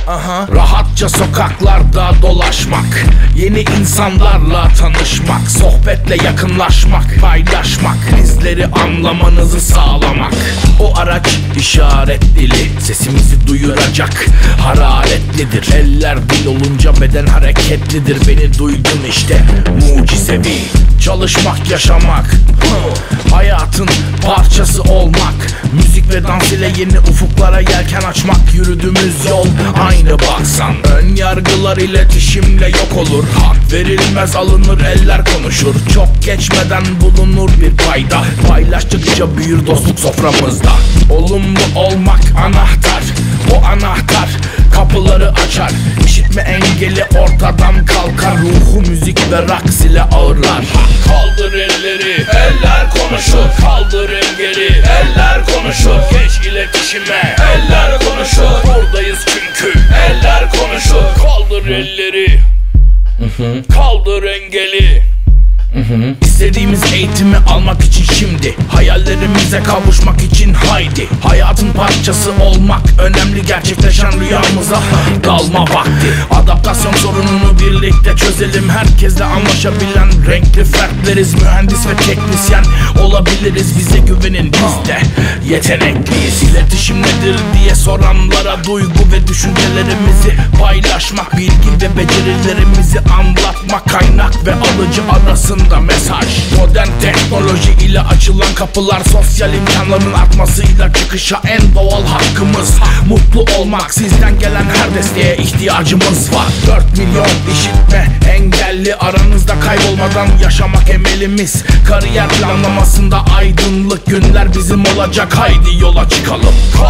Rahatça sokaklarda dolaşmak, yeni insanlarla tanışmak, sohbetle yakınlaşmak, paylaşmak, bizleri anlamanızı sağlamak. O araç işaret dili, sesimizi duyuracak, hararetlidir. Eller dil olunca beden hareketlidir. Beni duydun işte, mucizevi. Çalışmak, yaşamak, hayatın parçası olmak. Müzik ve dans ile yeni ufuklara yelken açmak. Yürüdüğümüz yol aynı baksan. Ön yargılar iletişimle yok olur. Hak verilmez, alınır, eller konuşur. Çok geçmeden bulunur bir payda. Paylaştıkça büyür dostluk soframızda. Olumlu olmak anahtar. O anahtar kapıları açar. İşitme engeli ortadan kalkar. Ruhu müzik ve raks ile ağırlar. Kaldır elleri, eller konuşur. Kaldır engeli, eller konuşur. Geç iletişime, eller konuşur. Buradayız çünkü eller konuşur. Kaldır elleri, kaldır engeli. İstediğimiz eğitimi almak için şimdi, hayallerimize kavuşmak için haydi. Hayatın parçası olmak önemli, gerçekleşen rüyamıza dalma vakti. Adaptasyon sorununu birlikte çözelim. Herkesle anlaşabilen renkli fertleriz. Mühendis ve teknisyen olabiliriz. Bize güvenin, biz de yetenekliyiz. İletişim nedir diye soranlara duygu ve düşüncelerimizi paylaşmak, bilgi ve becerilerimizi anlatmak. Kaynak ve alıcı arasında mesaj. Modern teknoloji ile açılan kapılar, sosyal imkanların artmasıyla çıkışa en doğal hakkımız. Mutlu olmak, sizden gelen her desteğe ihtiyacımız var. 4 milyon işitme engelli aranızda, kaybolmadan yaşamak emelimiz. Kariyer planlamasında aydınlık günler bizim olacak, haydi yola çıkalım.